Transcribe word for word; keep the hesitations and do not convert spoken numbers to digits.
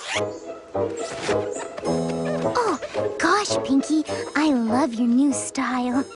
Oh, gosh, Pinky, I love your new style.